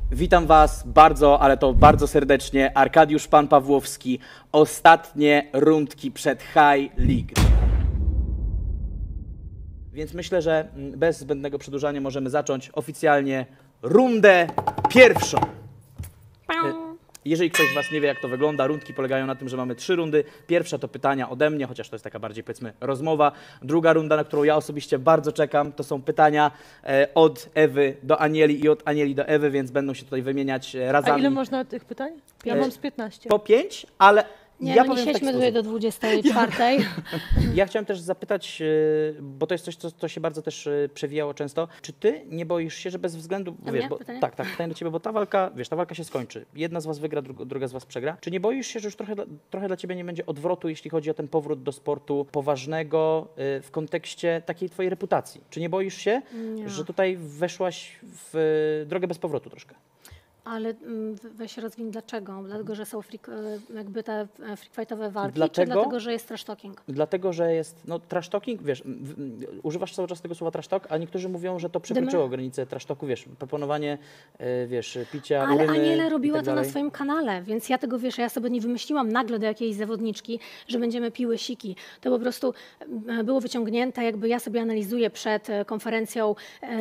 Witam Was bardzo, ale to bardzo serdecznie. Arkadiusz Pan Pawłowski. Ostatnie rundki przed High League. Więc myślę, że bez zbędnego przedłużania możemy zacząć oficjalnie rundę pierwszą. Jeżeli ktoś z Was nie wie, jak to wygląda, rundki polegają na tym, że mamy 3 rundy. Pierwsza to pytania ode mnie, chociaż to jest taka bardziej, powiedzmy, rozmowa. Druga runda, na którą ja osobiście bardzo czekam, to są pytania od Ewy do Anieli i od Anieli do Ewy, więc będą się tutaj wymieniać razami. A ile można tych pytań? Ja mam z 15. Po 5, ale Nie, ja no nie powiem w taki siedźmy tutaj sposób. do 24. Ja chciałem też zapytać, bo to jest coś, co się bardzo też przewijało często. Czy ty nie boisz się, że bez względu... Do Wiesz, mnie? bo, Pytanie? tak, pytanie do ciebie, bo ta walka, wiesz, ta walka się skończy. Jedna z was wygra, druga z was przegra. Czy nie boisz się, że już trochę dla ciebie nie będzie odwrotu, jeśli chodzi o ten powrót do sportu poważnego w kontekście takiej twojej reputacji? Czy nie boisz się, Nie. że tutaj weszłaś w drogę bez powrotu troszkę? Ale weź rozwiń dlaczego? Dlatego, że są jakby te freak fightowe walki, Dlaczego? czy dlatego, że jest trash talking? Dlatego, że jest, no trash talking, wiesz, używasz cały czas tego słowa trash talk, a niektórzy mówią, że to przekroczyło granicę trash talku, wiesz, proponowanie, wiesz, picia, Ale uryny Aniela robiła i tak to na dalej. swoim kanale, więc ja tego, wiesz, ja sobie nie wymyśliłam nagle do jakiejś zawodniczki, że będziemy piły siki. To po prostu było wyciągnięte, jakby ja sobie analizuję przed konferencją,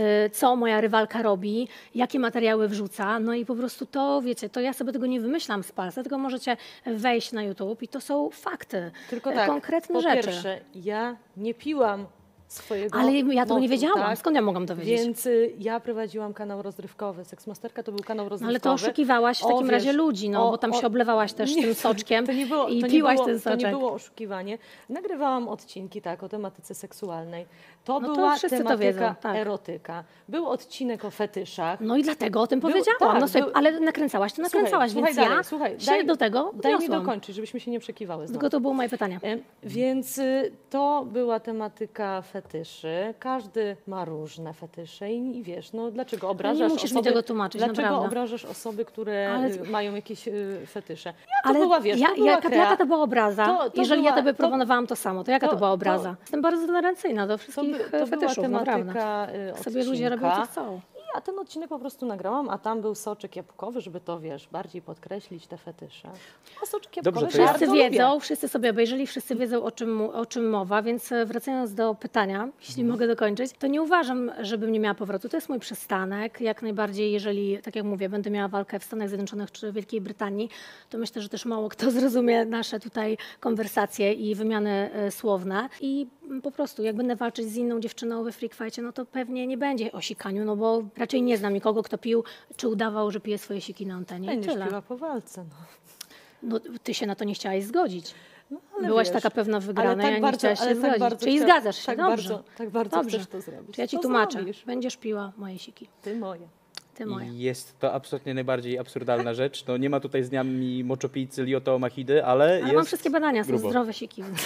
co moja rywalka robi, jakie materiały wrzuca, no i po prostu to, wiecie, to ja sobie tego nie wymyślam z palca, tylko możecie wejść na YouTube i to są fakty, Tylko tak, konkretne po rzeczy. pierwsze, ja nie piłam swojego Ale ja tego nie motu, wiedziałam, tak? skąd ja mogłam to wiedzieć? Więc ja prowadziłam kanał rozrywkowy. Seksmasterka to był kanał No rozrywkowy. ale to oszukiwałaś w takim razie ludzi, no bo tam się oblewałaś też tym soczkiem to nie było, i to nie piłaś było, ten soczek. To nie było oszukiwanie. Nagrywałam odcinki, tak, o tematyce seksualnej. To No to była wszyscy to tematyka wiedzą, tak. erotyka. Był odcinek o fetyszach. No i dlatego o tym Był- powiedziałam. tak, no sobie, był- ale nakręcałaś, to nakręcałaś, Słuchaj więc dalej, ja słuchaj, się do tego Daj mi odniosłam. dokończyć, żebyśmy się nie przekiwały znowu. Tylko to było moje pytanie. Więc to była tematyka fetyszy. Każdy ma różne fetysze i wiesz, no dlaczego obrażasz musisz mi osoby, tego tłumaczyć, dlaczego naprawdę. obrażasz osoby, które Ale- mają jakieś fetysze? Ale była, wiesz, to była jaka to była obraza? To Jeżeli była- ja tobie to- proponowałam to samo, to jaka to była obraza? Jestem bardzo tolerancyjna do To, wszystkich to była fetyszów, naprawdę. tematyka Sobie ludzie robią co chcą. I ja ten odcinek po prostu nagrałam, a tam był soczek jabłkowy, żeby to, wiesz, bardziej podkreślić te fetysze. A soczek jabłkowy Dobrze, to ja- Wszyscy bardzo wiedzą, lubię. wszyscy sobie obejrzeli, wszyscy wiedzą o czym mowa, więc wracając do pytania, jeśli mogę dokończyć, to nie uważam, żebym nie miała powrotu. To jest mój przystanek. Jak najbardziej, jeżeli, tak jak mówię, będę miała walkę w Stanach Zjednoczonych czy Wielkiej Brytanii, to myślę, że też mało kto zrozumie nasze tutaj konwersacje i wymiany słowne. I po prostu, jak będę walczyć z inną dziewczyną we freak fightie, no to pewnie nie będzie o sikaniu, no bo raczej nie znam nikogo, kto pił, czy udawał, że pije swoje siki na antenie. I Będziesz tyle. piła po walce, no. No, ty się na to nie chciałaś zgodzić. No, ale Byłaś wiesz, taka pewna wygrana, ale tak ja nie bardzo- chciałaś się ale tak zgodzić. bardzo Czyli chcę- zgadzasz się, tak dobrze. bardzo- tak bardzo dobrze. chcesz to zrobić. Czy ja ci To tłumaczę. zrobisz. Będziesz piła moje siki. Ty moje. Ty moje. Jest to absolutnie najbardziej absurdalna rzecz. No nie ma tutaj z nami moczopijcy Lioto Machidy, ale Ale jest mam wszystkie badania, są grubo. zdrowe siki. Więc...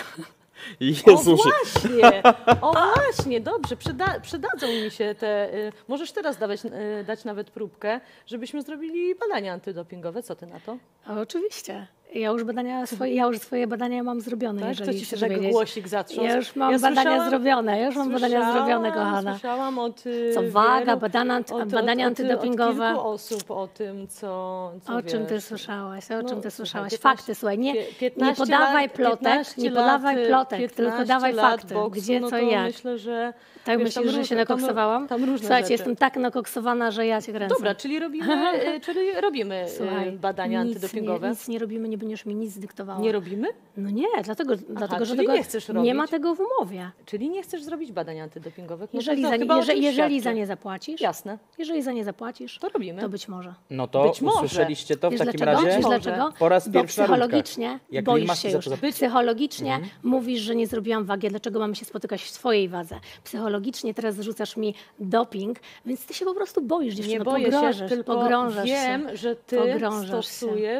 Jezus. O właśnie, dobrze, przydadzą mi się te... możesz teraz dać nawet próbkę, żebyśmy zrobili badania antydopingowe. Co ty na to? Oczywiście. Ja już swoje badania mam zrobione, Tak? jeżeli To ci się chcesz tak wiedzieć. głosik zatrząsł. Ja już mam badania słyszałam- zrobione, już mam badania zrobione, kochana. Słyszałam od Co waga, wielu, badania antydopingowe. Od kilku osób o tym, co O czym ty wiesz. słyszałaś? O No, czym ty słuchaj, słyszałaś? 15 Fakty, słuchaj, nie 15 podawaj lat- plotek, 15 nie lat, podawaj plotek, 15 tylko dawaj lat fakty. boksu, Gdzie, no co to i jak. myślę, że... Tak wiesz, tam myślisz, że się różne- nakoksowałam? Tam różne Słuchajcie, rzeczy. jestem tak nakoksowana, że ja cię kręcę. Dobra, czyli robimy Słuchaj, badania nic antydopingowe. nic nie robimy, nie będziesz mi nic dyktowała. Nie robimy? No nie, dlatego że czyli tego, nie chcesz robić? nie ma tego w umowie. Czyli nie chcesz zrobić badań antydopingowych? No Jeżeli, to za, chyba o czymś jeżeli świadczy. za nie zapłacisz, Jasne, jeżeli za nie zapłacisz, to robimy. to być może. No to Być może. usłyszeliście to w Wiesz takim dlaczego? razie Wiesz Może. dlaczego? po raz Bo pierwszy na rundkach. psychologicznie Jak boisz masz się za już. to zapłacić. Psychologicznie mówisz, że nie zrobiłam wagi, dlaczego mamy się spotykać w twojej wadze. Psychologicznie teraz zrzucasz mi doping, więc ty się po prostu boisz, dziewczyno, Nie boję się, pogrążasz, tylko pogrążasz wiem, się. że ty Pogrążasz się. stosujesz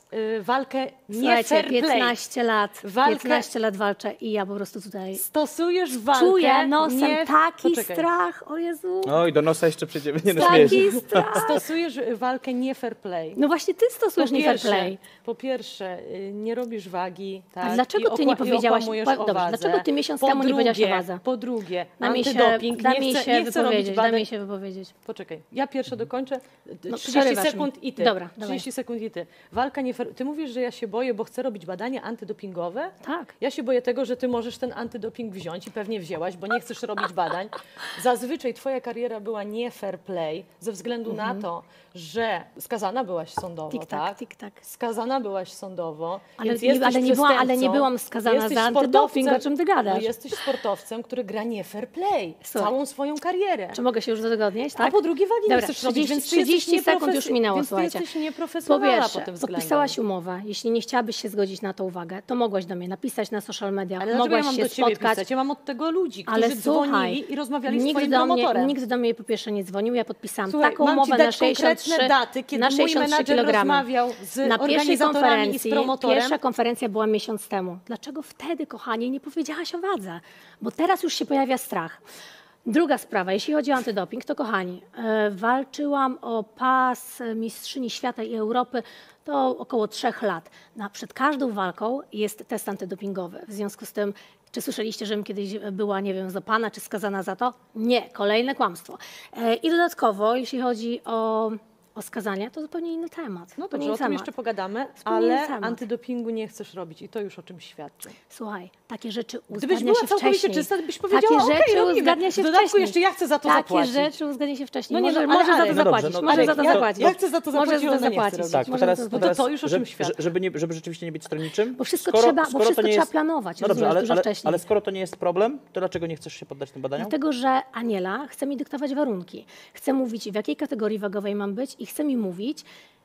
walkę nie Słuchajcie, fair play. 15 lat, Walkę- 15 lat walczę i ja po prostu tutaj Stosujesz walkę czuję nosem nie... taki Poczekaj. strach, o Jezu, Oj, do nosa jeszcze przyjdziemy, nie no, śmieję się. taki strach. Stosujesz walkę nie fair play. No właśnie ty stosujesz nie fair play. Po pierwsze, nie robisz wagi. Tak? A dlaczego ty nie powiedziałaś, Dobrze, dobrze, dlaczego ty miesiąc temu nie powiedziałaś o wadze? Po drugie, Da mi się, antydoping, da nie mi chcę, się nie chcę robić wypowiedzieć, da badań. mi się wypowiedzieć. Poczekaj, ja pierwsza dokończę. 30 przerywasz sekund mi. i ty. Dobra, 30 sekund i ty. Walka nie fair... Ty mówisz, że ja się boję, bo chcę robić badania antydopingowe? Tak. Ja się boję tego, że ty możesz ten antydoping wziąć i pewnie wzięłaś, bo nie chcesz robić badań. Zazwyczaj twoja kariera była nie fair play ze względu na to, że skazana byłaś sądowo, Tik-tak, tak? tik-tak. Skazana byłaś sądowo, Ale więc nie- jesteś ale nie była- ale nie przestępcą, byłam skazana jesteś za antydoping, o czym ty gadasz? No jesteś sportowcem, który gra nie fair play Słuchaj. całą swoją karierę. Czy mogę się już do tego odnieść, A tak? po drugie wagi nie Dobra, chcesz robić, więc ty 30 jesteś sekund już minęło, więc ty słuchajcie. jesteś Po nieprofesjonalna pierwsze, pod tym względem. podpisałaś umowę. Jeśli nie chciałabyś się zgodzić na tą uwagę, to mogłaś do mnie napisać na social mediach, Ale dlaczego ja mogłaś mam się do ciebie spotkać. pisać? Ja mam od tego ludzi, którzy Ale słuchaj, dzwonili i rozmawiali z nikt twoim do mnie, promotorem. nikt do mnie po pierwsze nie dzwonił, ja podpisałam Słuchaj, taką mam ci umowę dać na 63, konkretne daty, kiedy na mój 63 menadżer kg. rozmawiał z Na pierwszej organizatorami i z konferencji, promotorem. pierwsza konferencja była miesiąc temu. Dlaczego wtedy, kochanie, nie powiedziałaś o wadze? Bo teraz już się pojawia strach. Druga sprawa, jeśli chodzi o antydoping, to kochani, walczyłam o pas mistrzyni świata i Europy to około 3 lat. Przed każdą walką jest test antydopingowy. W związku z tym, czy słyszeliście, żebym kiedyś była, nie wiem, złapana czy skazana za to? Nie, kolejne kłamstwo. I dodatkowo, jeśli chodzi o skazanie, to zupełnie inny temat. No Zupełnie dobrze, inny o tym temat. jeszcze pogadamy, Zupełnie inny ale temat. antydopingu nie chcesz robić i to już o czymś świadczy. Słuchaj, takie rzeczy Gdybyś uzgadnia była się całkowicie wcześniej. czysta, byś powiedziała, Takie okej, rzeczy robimy. uzgadnia się W dodatku wcześniej. jeszcze ja chcę za to Takie zapłacić. rzeczy uzgadnia się wcześniej. No nie, może no, ale może za to Arek, no dobrze, zapłacić. no może Arek, za to ja- zapłacić. ja chcę za to zapłacić, Może za to ona nie chce zapłacić. robić. Tak, to Może teraz, za to No zapłacić. to już o czym świadczy. żeby rzeczywiście nie być stronniczym. Bo wszystko trzeba planować, No dobrze, rozumiesz, dużo ale wcześniej. skoro to nie jest problem, to dlaczego nie chcesz się poddać tym badaniom? Dlatego, że Aniela chce mi dyktować warunki. Chce mówić, w jakiej kategorii wagowej mam być i chce mi mówić,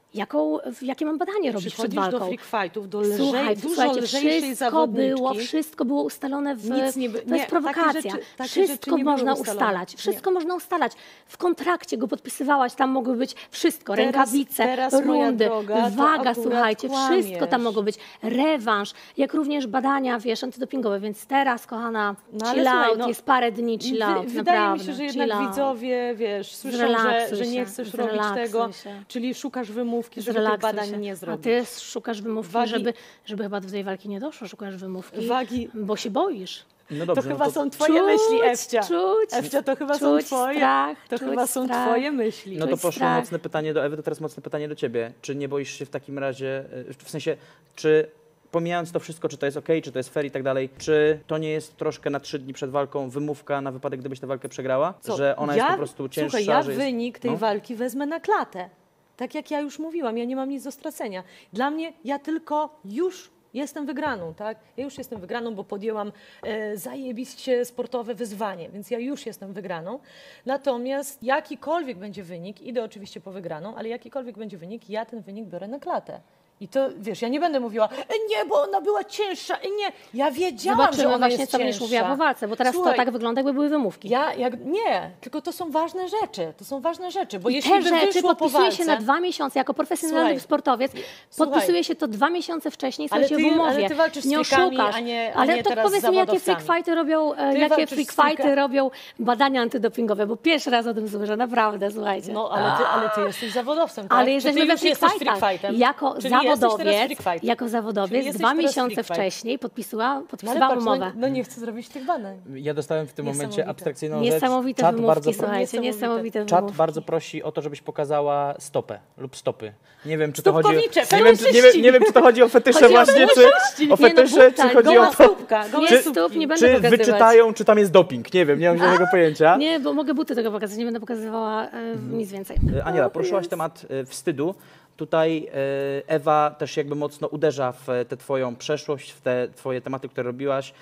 jakie mam badanie robić przed Przychodzisz do walką. freak fightów, do Słuchaj, dużo słuchajcie, lżejszej zawodniczki. wszystko było ustalone w... Nic nie to nie, jest prowokacja. takie rzeczy Wszystko nie były można ustalone. ustalać. Wszystko można ustalać. W kontrakcie go podpisywałaś, tam mogło być wszystko. Teraz- Rękawice, teraz, moja rundy, droga, to waga, akurat słuchajcie, wszystko tam kłamiesz. mogło być. Rewanż, jak również badania, wiesz, antydopingowe. Więc teraz, kochana, No ale chill słuchaj, out, no, jest parę dni chill out, Wydaje mi naprawdę. się, że chill jednak out. widzowie, wiesz, słyszą, że Zrelaksuj nie się, chcesz robić zrelaksuj tego, się. czyli szukasz wymówki, żeby tych Zrelaksuj badań się. nie A zrobić. ty szukasz wymówki, Wagi- żeby chyba do tej walki nie doszło, szukasz wymówki, Wagi- bo się boisz. No To dobrze, chyba no są twoje myśli, Ewcia. Ewcia, to chyba są czuć twoje, strach, to czuć chyba są strach. twoje myśli. No to czuć poszło strach. mocne pytanie do Ewy, to teraz mocne pytanie do ciebie. Czy nie boisz się w takim razie, w sensie, czy pomijając to wszystko, czy to jest okej, czy to jest fair i tak dalej, czy to nie jest troszkę na 3 dni przed walką wymówka na wypadek, gdybyś tę walkę przegrała? Co? Że ona jest po prostu cięższa, Słuchaj, ja że jest... wynik tej no? walki wezmę na klatę. Tak jak ja już mówiłam, ja nie mam nic do stracenia. Dla mnie ja tylko już jestem wygraną, tak? Ja już jestem wygraną, bo podjęłam zajebiście sportowe wyzwanie, więc ja już jestem wygraną. Natomiast jakikolwiek będzie wynik, idę oczywiście po wygraną, ale jakikolwiek będzie wynik, ja ten wynik biorę na klatę. I to, wiesz, ja nie będę mówiła, nie, bo ona była cięższa, nie. Ja wiedziałam, że Zobaczymy ona właśnie, jest co będziesz cięższa. mówiła po walce, bo teraz Słuchaj, to tak wygląda, jakby były wymówki. Nie, tylko to są ważne rzeczy. To są ważne rzeczy, bo I jeśli te by rzeczy wyszło po podpisuje walce, się na 2 miesiące, jako profesjonalny Słuchaj, sportowiec, słuchaj. podpisuje się to 2 miesiące wcześniej, Ale słuchajcie, w ty- umowie. ale ty walczysz z nie freakami, oszukasz. a nie Ale to teraz z powiedz mi, jakie zawodowcami. freak robią, jakie walczysz z freak fighty freaka- robią badania antydopingowe, bo pierwszy raz o tym słyszę, naprawdę, słuchajcie. no ale ty jesteś zawodowcem, tak? Ale Czy jesteśmy ty we już freak jesteś fightach. freak fightem? Jako Czyli jesteś teraz zawodowiec, freak fightem. jako Czyli zawodowiec jesteś 2 teraz miesiące freak fight. wcześniej podpisywałam No ale patrz, umowę. no nie chcę zrobić tych badań. Ja dostałem w tym momencie Niesamowite. abstrakcyjną rzecz. Niesamowite Czat wymówki, bardzo, słuchajcie, niesamowite Czat wymówki. bardzo prosi o to, żebyś pokazała stopę lub stopy. Nie wiem, czy to chodzi Stópkowicze, nie wiem, czy, nie wiem, czy to chodzi o fetysze Chodzi o właśnie, fetysze. czy o Nie, no, fetysze, czy tak, chodzi o Goła to, stópka, gołe Nie stópki. stóp, nie będę czy pokazywać. wyczytają, czy tam jest doping. Nie wiem, nie mam żadnego pojęcia. Nie, bo mogę buty tego pokazać, nie będę pokazywała nic więcej. Aniela, O, poruszyłaś jest. temat wstydu. Tutaj Ewa też jakby mocno uderza w tę twoją przeszłość, w te twoje tematy, które robiłaś.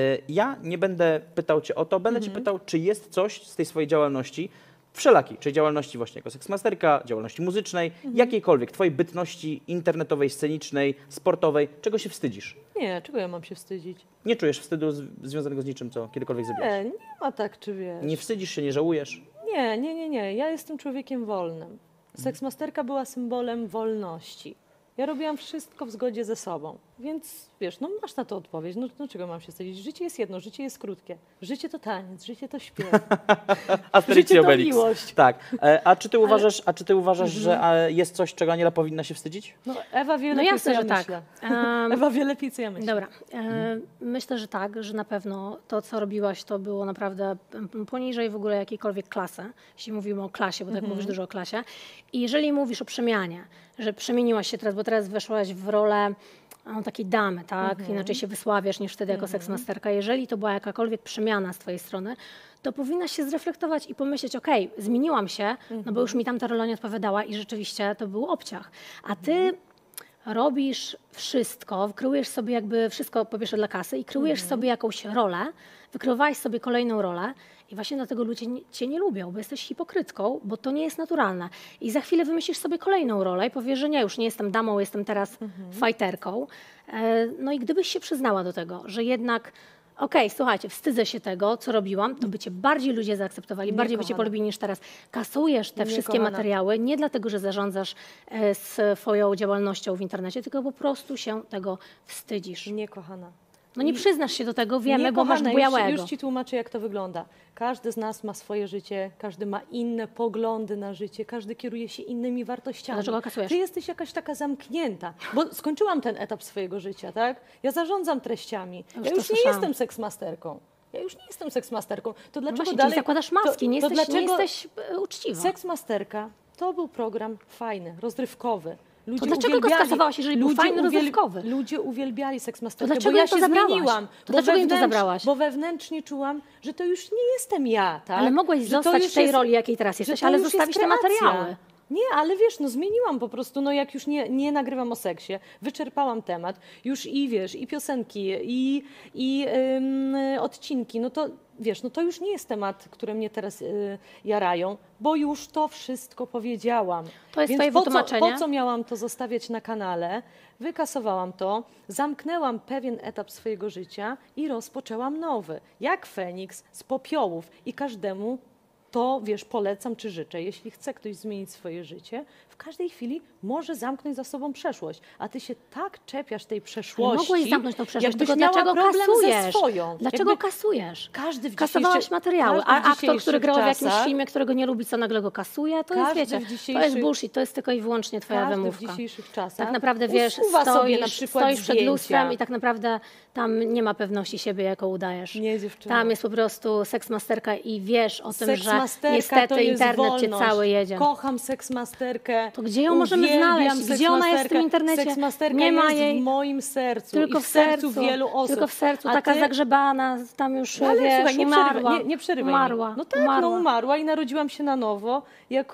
Ja nie będę pytał cię o to, będę cię pytał, czy jest coś z tej swojej działalności, wszelakiej, czyli działalności właśnie jako seksmasterka, działalności muzycznej, jakiejkolwiek, twojej bytności internetowej, scenicznej, sportowej, czego się wstydzisz? Nie, czego ja mam się wstydzić? Nie czujesz wstydu związanego z niczym, co kiedykolwiek zrobiłaś? Nie ma tak, czy wiesz. Nie wstydzisz się, nie żałujesz? Nie. Ja jestem człowiekiem wolnym. Seksmasterka była symbolem wolności. Ja robiłam wszystko w zgodzie ze sobą. Więc wiesz, no masz na to odpowiedź. No czego mam się wstydzić? Życie jest jedno, życie jest krótkie. Życie to taniec, życie to śpiew. Asterix i Życie to Obelix. miłość. Tak. A czy ty uważasz, że jest coś, czego Aniela powinna się wstydzić? No Ewa wie No lepiej, jasne, co ja że tak. myślę. Ewa wie lepiej, co ja myślę. Dobra, myślę, że tak, że na pewno to, co robiłaś, to było naprawdę poniżej w ogóle jakiejkolwiek klasy, jeśli mówimy o klasie, bo tak mówisz dużo o klasie. I jeżeli mówisz o przemianie, że przemieniłaś się teraz, bo teraz weszłaś w rolę takiej damy, tak? Inaczej się wysławiasz niż wtedy jako seksmasterka. Jeżeli to była jakakolwiek przemiana z twojej strony, to powinnaś się zreflektować i pomyśleć, okej, zmieniłam się, no bo już mi tamta rola nie odpowiadała i rzeczywiście to był obciach. A ty robisz wszystko, kreujesz sobie jakby wszystko po pierwsze dla kasy i kreujesz sobie jakąś rolę, wykreowałaś sobie kolejną rolę i właśnie dlatego ludzie cię nie lubią, bo jesteś hipokrytką, bo to nie jest naturalne. I za chwilę wymyślisz sobie kolejną rolę i powiesz, że nie, już nie jestem damą, jestem teraz fajterką. No i gdybyś się przyznała do tego, że jednak okej, słuchajcie, wstydzę się tego, co robiłam, to by cię bardziej ludzie zaakceptowali, bardziej by cię polubili niż teraz. Kasujesz te wszystkie materiały nie dlatego, że zarządzasz swoją działalnością w internecie, tylko po prostu się tego wstydzisz. Nie, kochana. No nie przyznasz się do tego, wiemy, Nie, bo masz kochana, bujałego. już ci tłumaczę, jak to wygląda. Każdy z nas ma swoje życie, każdy ma inne poglądy na życie, każdy kieruje się innymi wartościami. Dlaczego kasujesz? Ty jesteś jakaś taka zamknięta, bo skończyłam ten etap swojego życia, tak? Ja zarządzam treściami. Już Ja to już nie słyszałam. jestem seksmasterką. Ja już nie jestem seksmasterką. To dlaczego Właśnie, dalej... czyli zakładasz maski, nie dlaczego jesteś uczciwa. Seksmasterka to był program fajny, rozrywkowy. Ludzie To dlaczego go skasowałaś, jeżeli był fajny, rozrywkowy? Ludzie uwielbiali seksmasterkę, To dlaczego bo ja im to się zabrałaś? zmieniłam. To dlaczego im to zabrałaś? Bo wewnętrznie czułam, że to już nie jestem ja, tak? Ale mogłeś Że to zostać już w tej jest- roli, jakiej teraz że jesteś, to ale już jest zostawić te kreacja. materiały. Nie, ale wiesz, no zmieniłam po prostu, no jak już nie nagrywam o seksie, wyczerpałam temat, już i wiesz, i piosenki, i odcinki, no to wiesz, no to już nie jest temat, które mnie teraz jarają, bo już to wszystko powiedziałam. To jest Więc twoje wytłumaczenie? Po co miałam to zostawiać na kanale? Wykasowałam to, zamknęłam pewien etap swojego życia i rozpoczęłam nowy, jak Feniks z popiołów i każdemu to, wiesz, polecam czy życzę. Jeśli chce ktoś zmienić swoje życie, w każdej chwili może zamknąć za sobą przeszłość. A ty się tak czepiasz tej przeszłości. Mogłeś zamknąć tą przeszłość, jakbyś tylko miała dlaczego problem kasujesz? ze swoją. Dlaczego Jakby kasujesz? każdy w Kasowałaś dzisiejszych- materiały, każdy w a aktor, dzisiejszych który grał w jakimś czasach- filmie, którego nie lubi, co nagle go kasuje, to jest, Każdy wiecie, w to jest dzisiejszych- bullshit, to jest tylko i wyłącznie twoja Każdy w wymówka. dzisiejszych czasach Tak naprawdę, wiesz, usuwa sobie na stoisz przykład przed zdjęcia. lustrem i tak naprawdę tam nie ma pewności siebie, jaką udajesz. Nie, dziewczyno. Tam jest po prostu seksmasterka i wiesz o tym, że Seksmasterka niestety to jest internet cię wolność. cały jedzie. Kocham seksmasterkę. To gdzie ją możemy Uwielbiam znaleźć? Gdzie ona jest w tym seksmasterkę. internecie? Seksmasterka Nie ma jest jej. w moim sercu Tylko i w w sercu sercu, wielu osób. tylko w sercu, A taka ty- zagrzebana, tam już, Ale wiesz, słuchaj, umarła. nie przerywaj umarła. mi. No tak, umarła. no umarła i narodziłam się na nowo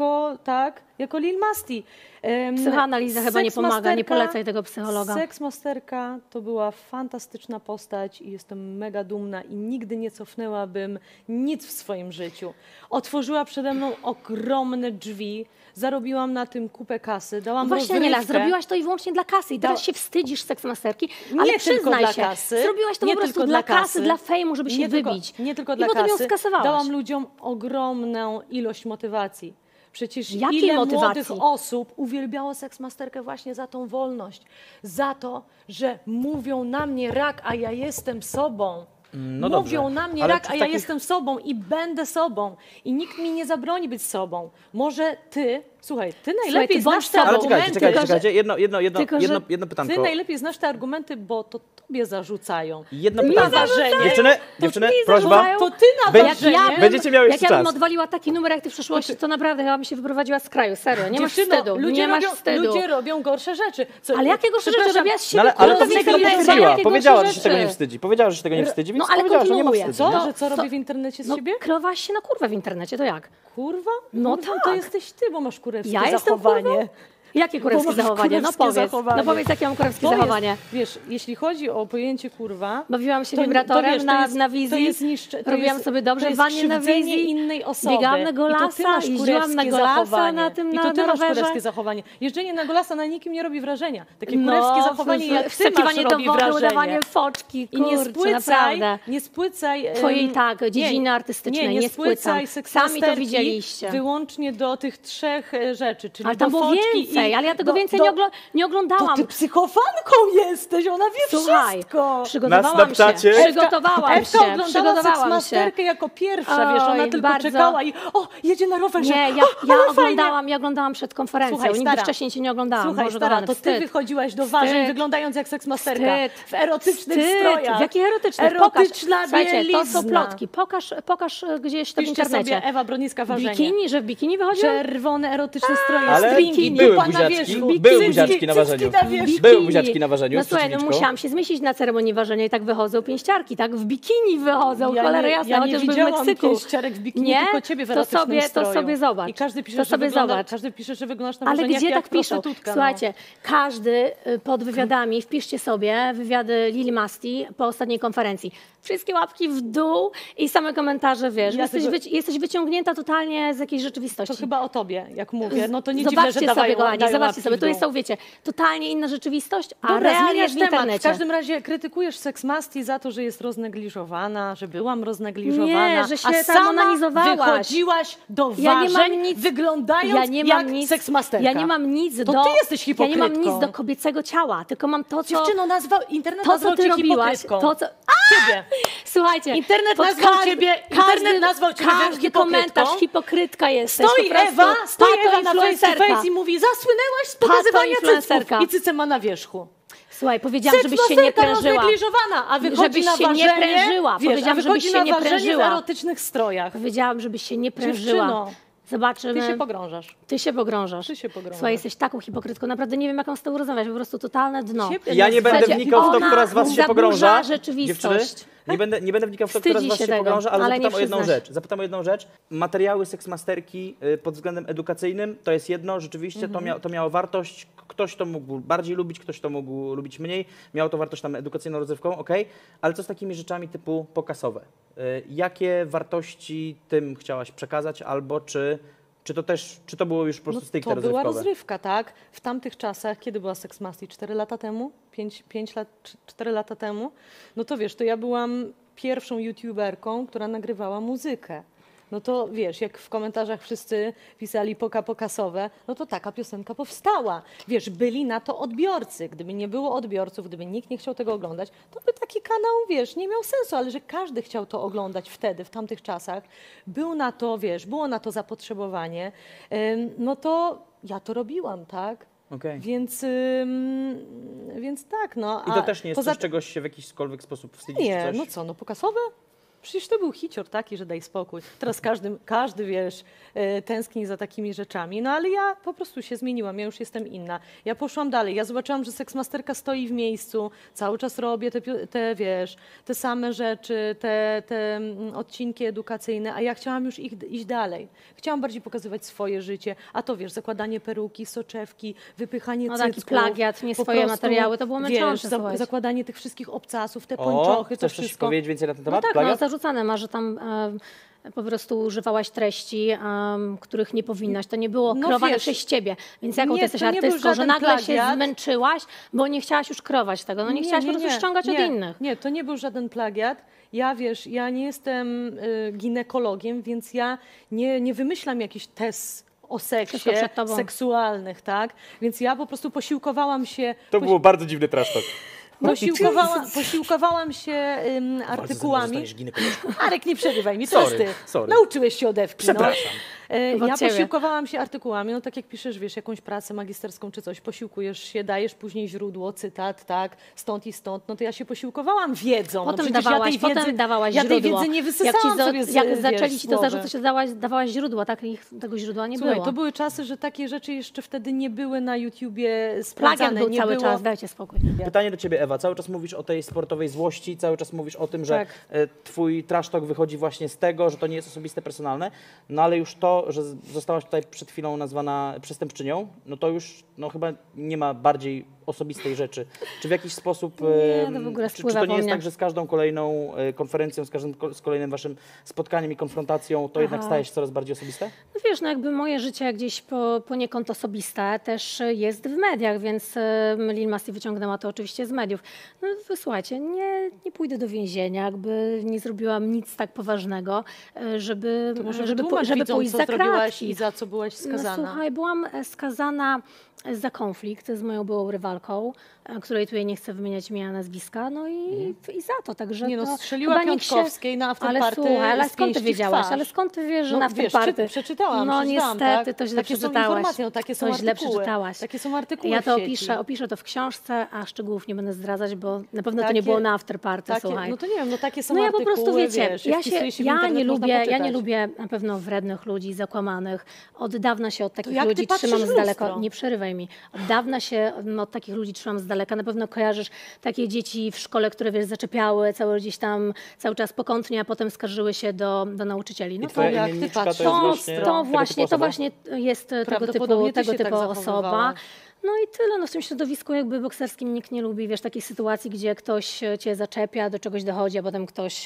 jako Lil Masti. Psychoanaliza chyba nie pomaga, nie polecaj tego psychologa. Seksmasterka to była fantastyczna postać i jestem mega dumna i nigdy nie cofnęłabym nic w swoim życiu. Otworzyła przede mną ogromne drzwi, zarobiłam na tym kupę kasy, dałam Właśnie, Aniela, rozrywkę. zrobiłaś to i wyłącznie dla kasy i teraz Da- się wstydzisz seksmasterki, ale Nie tylko przyznaj dla się, kasy, zrobiłaś to nie po prostu tylko dla dla kasy, dla fejmu, żeby się wybić. Nie tylko I dla potem ją kasy. skasowałaś. Dałam ludziom ogromną ilość motywacji. Przecież Jakiej ile motywacji? młodych osób uwielbiało seksmasterkę właśnie za tą wolność. Za to, że mówią na mnie rak, a ja jestem sobą. No Mówią dobrze, na mnie ale rak, czy a w ja takich- jestem sobą i będę sobą. I nikt mi nie zabroni być sobą. Może ty, słuchaj, ty najlepiej ty znasz bądź te sobą. Ale argumenty. czekajcie, tylko, że jedno pytanko. Ty najlepiej znasz te argumenty, bo to tobie zarzucają. Jedno Mi pytanko. zarzucają. Dziewczyny, mi prośba. zarzucają. To ty na Będzie- wrażenie. Będziecie miały Jak jeszcze ja bym czas. odwaliła taki numer jak ty w przeszłości, to naprawdę chyba bym się wyprowadziła z kraju, serio, nie masz Dziewczyno, wstydu, ludzie nie masz robią, wstydu. Ludzie robią gorsze rzeczy. Co, Ale jakie gorsze rzeczy przepraszam, robiłaś się? No ale to kurwa, przed chwilą nie potwierdziła. jakie Powiedziała, gorsze że się tego nie rzeczy. wstydzi. Powiedziała, że się tego nie wstydzi, więc No ale powiedziała, że nie ma kontynuuję. wstydu. Co? No, Że co to- robię w internecie z No, siebie? kreowałaś się na kurwę w internecie, to jak? Kurwa? No Kurwa, tak. To jesteś ty, bo masz kurewskie Ja jestem zachowanie. kurwą? Jakie kurewskie masz zachowanie? No kurewskie powiedz, zachowanie. no powiedz, jakie mam kurewskie To jest- zachowanie. Wiesz, jeśli chodzi o pojęcie kurwa... Bawiłam się to- wibratorem to wiesz, na wizji, to jest niszcze, to robiłam jest, sobie dobrze to w jest wannie na krzywdzenie wizji, innej osoby. biegałam na I to ty golasa, masz jeździłam na kurewskie golasa zachowanie. na tym, I to ty na masz rowerze. kurewskie zachowanie. Jeżdżenie na golasa na nikim nie robi wrażenia. Takie No, kurewskie zachowanie jak ty masz wskakiwanie do robi wody, wrażenie. udawanie foczki, I nie kurczę, spłycaj, naprawdę. nie spłycaj... Twojej tak, dziedziny artystycznej, nie spłycam. spłycaj Sami to seksmasterki widzieliście. wyłącznie do tych trzech rzeczy, czyli Ale do tam było foczki więcej, Okej, ale ja tego więcej nie To oglądałam. ty psychofanką jesteś, ona wie Słuchaj, wszystko. przygotowałam się. Snapchacie? Przygotowałam Ewka się. oglądała Przygotowałam się. Seksmasterkę jako pierwsza, wiesz, ona Oj, tylko bardzo. czekała i jedzie na rowerze. Nie, ja oglądałam przed konferencją. Słuchaj, Nigdy stara. wcześniej się nie oglądałam. Słuchaj, Boże, stara, kochany, to ty wstyd. wychodziłaś do ważeń Wstyd. wyglądając jak seksmasterka. Wstyd. W erotycznych Wstyd. strojach. W jakich erotycznych? Erotyczna Słuchajcie, to są bielizna. plotki. Pokaż gdzieś to w Piszcie internecie. sobie Ewa Bronicka ważenie. Bikini, że w bikini wychodziła? Czerwone, erotyczne stroje, Ale stringi, były dupa na buziaczki, wierzchu. były cycki, buziaczki na cycki ważeniu. na wierzchu. Były buziaczki na ważeniu No z słuchaj, no przeciwniczką. musiałam się zmieścić na ceremonii ważenia i tak wychodzą pięściarki, tak? W bikini wychodzą, cholera jasna, ja nie chociażby w widziałam Meksyku. pięściarek w bikini, Nie? tylko ciebie w To erotycznym sobie- to stroju. sobie zobacz. I każdy pisze, To że sobie wygląda, zobacz. każdy pisze, że wyglądasz na Ale ważeniach gdzie jak tak piszą? prostytutka, no. Słuchajcie, każdy pod wywiadami, wpiszcie sobie wywiady Lili Masti po ostatniej konferencji. Wszystkie łapki w dół i same komentarze, wiesz, Ja jesteś wyciągnięta totalnie z jakiejś rzeczywistości. To chyba o tobie, jak mówię. No to nie dziwne, Zobaczcie że dają, sobie, kochani, dają zobaczcie łapki sobie, w tu dół. jest, są, wiecie, totalnie inna rzeczywistość, a Dobra, realia zmieniasz w temat. W internecie. każdym razie krytykujesz Seksmasti za to, że jest roznegliżowana, że byłam roznegliżowana. Nie, że się a tam sama onanizowałaś. wychodziłaś do Ja nie mam ważeń, nic- wyglądając jak seksmasterka. Ja nie mam nic To do... ty jesteś Ja nie mam hipokrytką. nic do kobiecego ciała, tylko mam to, co... Dziewczyno, internet To, nazwał co ty cię robiłaś, hipokrytką. to, co... Ciebie. Słuchajcie, Internet pod nazwał ciebie każdy hipokrytką. komentarz hipokrytka jesteś. Stoi po prostu. Ewa na face to influencerka. face i mówi, zasłynęłaś z Pato pokazywania cycków influencerka. i cyce ma na wierzchu. Słuchaj, powiedziałam, żebyś się nie Seksmasterka prężyła. roznegliżowana, a wychodzi Żebyś na się nie ważenie, prężyła. wiesz, Powiedziałam, a wychodzi żebyś się na nie ważenie prężyła. w erotycznych strojach. Powiedziałam, żebyś się nie prężyła. Dziewczyno, Zobaczymy. ty się pogrążasz. Ty się pogrążasz. Ty się pogrążasz. Słuchaj, jesteś taką hipokrytką. Naprawdę nie wiem, jak mam z tobą rozmawiać. Po prostu totalne dno. Ciebie Ja nie będę Słuchajcie, wnikał w to, ona która z was się zaburza pogrąża. rzeczywistość. Dziewczyny, nie będę wnikał w to, która z Wstydzi was się się tego, pogrąża, ale ale zapytam nie o jedną przyznasz. rzecz. Zapytam o jedną rzecz. Materiały seksmasterki pod względem edukacyjnym to jest jedno, rzeczywiście to miało wartość. Ktoś to mógł bardziej lubić, ktoś to mógł lubić mniej. Miało to wartość tam edukacyjno-rozrywkową, okej. Ale co z takimi rzeczami typu pokasowe? Jakie wartości tym chciałaś przekazać, albo czy to było już po prostu stricte to była rozrywkowe? rozrywka, tak? W tamtych czasach, kiedy była Seksmasti? 4 lata temu? 5 lat, 4 lata temu? No to wiesz, to ja byłam pierwszą youtuberką, która nagrywała muzykę. No to wiesz, jak w komentarzach wszyscy pisali pokasowe, no to taka piosenka powstała. Wiesz, byli na to odbiorcy. Gdyby nie było odbiorców, gdyby nikt nie chciał tego oglądać, to by taki kanał, wiesz, nie miał sensu, ale że każdy chciał to oglądać wtedy, w tamtych czasach, był na to, wiesz, było na to zapotrzebowanie, no to ja to robiłam, tak? Okej. Więc tak, no. I to też nie jest coś, czegoś się w jakikolwiek sposób wstydzić, czy Nie, coś? no co, no pokasowe? Przecież to był hicior taki, że daj spokój. Teraz każdy wiesz, tęskni za takimi rzeczami. No ale ja po prostu się zmieniłam, ja już jestem inna. Ja poszłam dalej, ja zobaczyłam, że seksmasterka stoi w miejscu, cały czas robię te wiesz, te same rzeczy, te odcinki edukacyjne, a ja chciałam już iść dalej. Chciałam bardziej pokazywać swoje życie, a to wiesz, zakładanie peruki, soczewki, wypychanie No taki cycków. plagiat, nie po swoje prostu, materiały, to było męczące, wiesz, słuchajcie. zakładanie tych wszystkich obcasów, te O, pończochy, to chcesz coś wszystko. powiedzieć więcej na ten No temat? tak, no, Plagiat? zarzucane ma, że tam po prostu używałaś treści, których nie powinnaś. To nie było No kreowane wiesz, przez ciebie. Więc jaką nie, ty jesteś to nie był artystką, że żaden nagle się plagiat. zmęczyłaś, bo nie chciałaś już kreować tego. No nie chciałaś po prostu ściągać od innych. Nie, to nie był żaden plagiat. Ja wiesz, ja nie jestem ginekologiem, więc ja nie wymyślam jakichś test o seksie, Wszystko przed tobą. seksualnych, tak? Więc ja po prostu posiłkowałam się... To było bardzo dziwny trash talk. Posiłkowałam się artykułami. Zostaniesz ginekolożką. Arek, nie przerywaj mi, Sorry, teraz ty. sorry. Nauczyłeś się od Ewki. Przepraszam. Ja Od ciebie. posiłkowałam się artykułami, no tak jak piszesz, wiesz, jakąś pracę magisterską czy coś, posiłkujesz się, dajesz później źródło, cytat, tak, stąd i stąd, no to ja się posiłkowałam wiedzą. Potem, no przecież potem dawałaś ja tej źródło. wiedzy nie wysysałam sobie z, jak wiesz, zaczęli ci to głowy. zarzucać, to dawałaś źródła, tak? I tego źródła nie Słuchaj, było. to były czasy, że takie rzeczy jeszcze wtedy nie były na YouTubie Plagiat sprawdzane. był nie cały było... czas, dajcie spokój. Pytanie do ciebie, Ewa. Cały czas mówisz o tej sportowej złości, cały czas mówisz o tym, że Tak. twój trash talk wychodzi właśnie z tego, że to nie jest osobiste, personalne, no ale już to, że zostałaś tutaj przed chwilą nazwana przestępczynią, no to już chyba nie ma bardziej osobistej rzeczy? Czy w jakiś sposób, Nie, to w ogóle czy wpływa to nie po jest mnie. tak, że z każdą kolejną konferencją, z kolejnym waszym spotkaniem i konfrontacją to jednak staje się coraz bardziej osobiste? No wiesz, no jakby moje życie gdzieś poniekąd osobiste też jest w mediach, więc Lil Masti wyciągnęła to oczywiście z mediów. No słuchajcie, nie pójdę do więzienia, jakby nie zrobiłam nic tak poważnego, żeby, To może żeby, wytłumacz żeby widzom, pójść co za zrobiłaś kratki. i za co byłaś skazana. No, słuchaj, byłam skazana za konflikt z moją byłą rywalką, której tutaj nie chcę wymieniać imienia, nazwiska, no i za to, także Nie no, to strzeliła chyba nikt Piątkowskiej na Ale afterparty słuchaj, ale z skąd ty pięści w wiedziałaś? twarz. Ale skąd ty wiesz, że No na wiesz, afterparty? przeczytałam, No przeczytałam, niestety, tak? to źle Takie są przeczytałaś. informacje, no takie są To źle artykuły. przeczytałaś. Takie są artykuły Ja w to sieci. opiszę to w książce, a szczegółów nie będę zdradzać, bo na pewno to Takie- nie było na afterparty, słuchaj. No to nie wiem, no takie są No ja po artykuły, prostu, wiecie, wiesz, jak wpisuje się w ja internet, nie można lubię poczytać. na pewno wrednych ludzi, zakłamanych. Od dawna się od takich jak ty ludzi patrzysz trzymam w z daleka. lustro? Nie przerywaj mi. Od dawna się od takich ludzi trzymam z daleka. Na pewno kojarzysz takie dzieci w szkole, które wiesz, zaczepiały cały czas pokątnie, a potem skarżyły się do nauczycieli. No I twoja jak ty imienniczka to patrzysz jest w właśnie lustro. tego typu to osoba? właśnie jest tego Prawdopodobnie ty się tak typu osoba. zachowywałaś. No i tyle. No w tym środowisku jakby bokserskim nikt nie lubi, wiesz, takich sytuacji, gdzie ktoś cię zaczepia, do czegoś dochodzi, a potem ktoś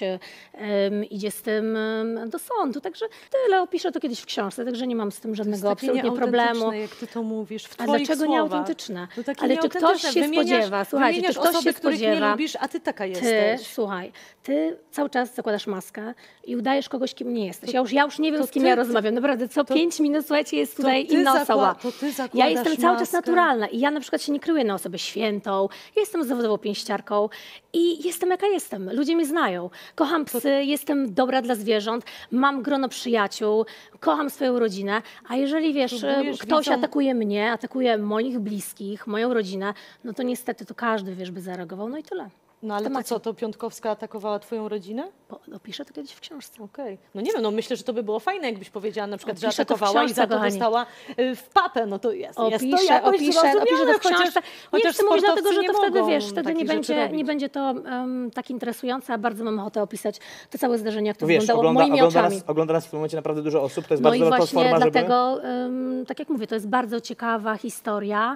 idzie z tym do sądu. Także tyle. Opiszę to kiedyś w książce, także nie mam z tym żadnego Takie absolutnie problemu. nieautentyczne, jak ty to mówisz, w A twoich dlaczego słowach. nieautentyczne? No takie Ale czy ktoś nieautentyczne. się spodziewa, słuchajcie, czy wymieniasz ktoś osoby, się których nie spodziewa, lubisz, a ty taka Ty, jesteś. słuchaj, ty cały czas zakładasz maskę i udajesz kogoś, kim nie jesteś. Ja już nie wiem, to z kim ty- ja rozmawiam. Naprawdę, co 5 minut, słuchajcie, jest tutaj ty inna osoba. to ty Ja zakładasz jestem cały czas maskę. naturalna i ja na przykład się nie kryję na osobę świętą. Ja jestem zawodową pięściarką i jestem jaka jestem. Ludzie mnie znają. Kocham psy, jestem dobra dla zwierząt, mam grono przyjaciół, kocham swoją rodzinę, a jeżeli wiesz, Próbujesz ktoś widzom- atakuje mnie, atakuje moich bliskich, moją rodzinę, no to niestety to każdy, wiesz, by zareagował, no i tyle. No ale to temacie. co, to Piątkowska atakowała twoją rodzinę? Opiszę to kiedyś w książce. Okej. No nie wiem, no myślę, że to by było fajne, jakbyś powiedziała na przykład, że Opiszę to w atakowała i książce, za to kochani. dostała w papę. No to jest to jakoś Opiszę to zrozumiałe, w książce. Nie chociaż chcę mówić dlatego, sportowcy że to nie wtedy, mogą wiesz, wtedy takich rzeczy robić. nie będzie to tak interesujące, a bardzo mam ochotę opisać to całe zdarzenie, jak to Wiesz, wyglądało moimi oczami. ogląda nas w tym momencie naprawdę dużo osób, to jest No bardzo i dobra właśnie platforma, żeby... dlatego, tak jak mówię, to jest bardzo ciekawa historia,